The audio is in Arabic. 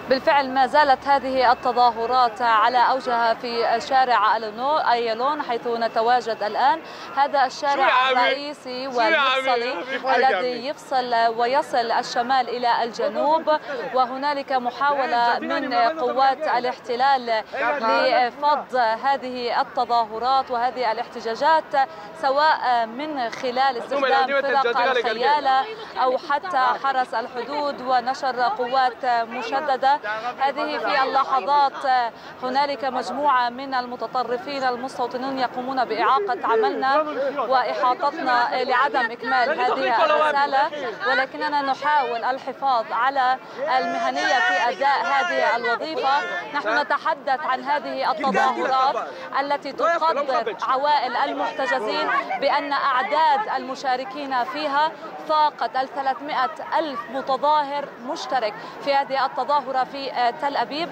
بالفعل ما زالت هذه التظاهرات على أوجها في شارع أيلون حيث نتواجد الآن. هذا الشارع الرئيسي والمفصلي الذي يفصل ويصل الشمال إلى الجنوب، وهنالك محاولة من قوات الاحتلال لفض هذه التظاهرات وهذه الاحتجاجات، سواء من خلال استخدام فرق الخيالة أو حتى حرس الحدود ونشر قوات مشددة. هذه في اللحظات هنالك مجموعة من المتطرفين المستوطنون يقومون بإعاقة عملنا وإحاطتنا لعدم إكمال هذه الرسالة، ولكننا نحاول الحفاظ على المهنية في أداء هذه الوظيفة. نحن نتحدث عن هذه التظاهرات التي تقدر عوائل المحتجزين بأن أعداد المشاركين فيها فاقت 300,000 متظاهر مشترك في هذه التظاهرة في تل أبيب.